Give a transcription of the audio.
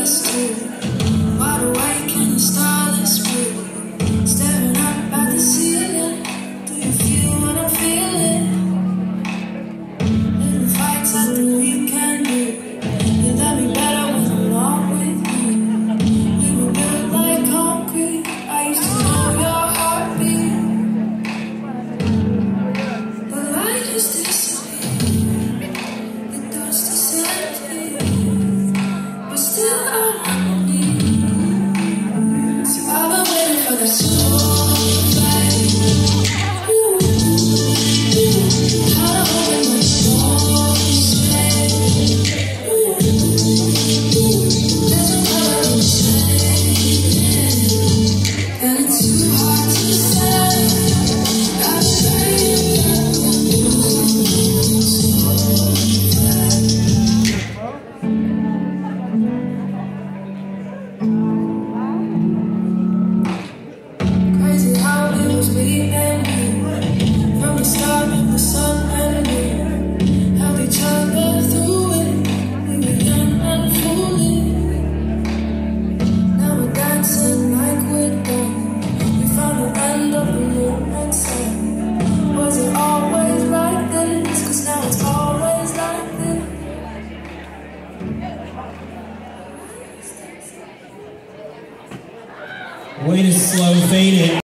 us two. Wide awake in a starless blue, staring up at the ceiling. Do you feel what I'm feeling? Little fights that we can do. You love me better when I'm not with you. We were built like concrete. I used to know your heartbeat. The light is disappeared, the dust is empty, but still I want you. So I've been waiting for the soul fight. How to open my soul straight. There's no color in shade, and it's too hard to say. I've crazy how it was me and you. From the start of the sun and moon, held each other through it. We were young and foolish. Now we're dancing like we're done. We found the end of the moonlight sun. Was it always like this? 'Cause now it's always like this. Way to slow fade it.